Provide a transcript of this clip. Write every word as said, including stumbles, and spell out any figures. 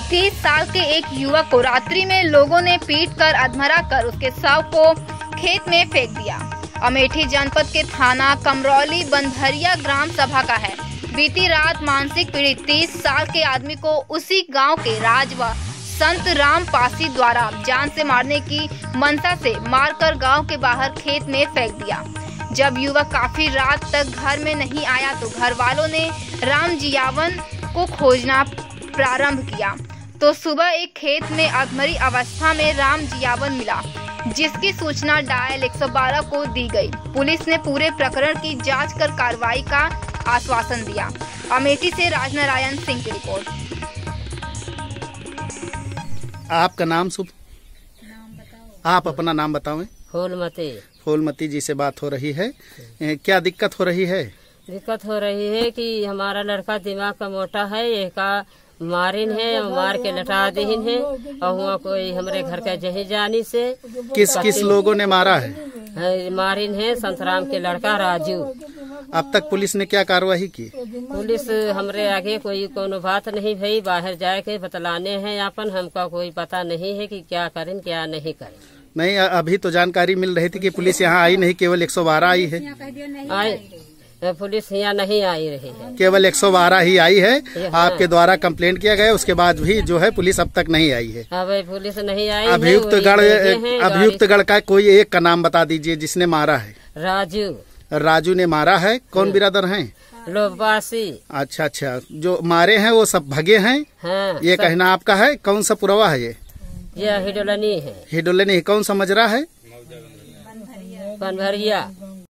तीस साल के एक युवक को रात्रि में लोगों ने पीटकर अधमरा कर उसके शव को खेत में फेंक दिया। अमेठी जनपद के थाना कमरौली बंधरिया ग्राम सभा का है। बीती रात मानसिक पीड़ित तीस साल के आदमी को उसी गांव के राज व संत राम पासी द्वारा जान से मारने की मंशा से मारकर गांव के बाहर खेत में फेंक दिया। जब युवक काफी रात तक घर में नहीं आया तो घर वालों ने राम जियावन को खोजना प्रारंभ किया तो सुबह एक खेत में अधमरी अवस्था में राम जियावन मिला, जिसकी सूचना डायल एक सौ बारह को दी गई। पुलिस ने पूरे प्रकरण की जांच कर कार्रवाई का आश्वासन दिया। अमेठी से राजनारायण सिंह की रिपोर्ट। आपका नाम शुभ? आप अपना नाम बताओ। फूलमती। फूलमती जी से बात हो रही है, क्या दिक्कत हो रही है? दिक्कत हो रही है कि हमारा लड़का दिमाग का मोटा है, एक मारिन है, मार के लटा दीन है और हुआ कोई हमारे घर का जही जानी से। किस किस लोगों ने मारा है? है मारिन है संतराम के लड़का राजू। अब तक पुलिस ने क्या कार्रवाई की? पुलिस हमरे आगे कोई कोनो बात नहीं भई, बाहर जाए के बतलाने हैं अपन, हमका कोई पता नहीं है कि क्या करें क्या नहीं करें। नहीं, अभी तो जानकारी मिल रही थी कि पुलिस यहाँ आई नहीं, केवल एक सौ बारह आई है। आई पुलिस यहाँ नहीं आई रही है, केवल एक सौ बारह ही आई है। आपके द्वारा कंप्लेंट किया गया, उसके बाद भी जो है पुलिस अब तक नहीं आई है। अब पुलिस नहीं आई। अभियुक्त गढ़ अभियुक्त गढ़ का कोई एक का नाम बता दीजिए जिसने मारा है। राजू। राजू ने मारा है। कौन बिरादर हैं? लोबासी। अच्छा अच्छा, जो मारे हैं वो सब भगे हैं। हाँ, ये कहना आपका है। कौन सा पुरवा है ये? ये हिडोलनी है। हिडोलनी कौन सा मजरा है? बनभरिया।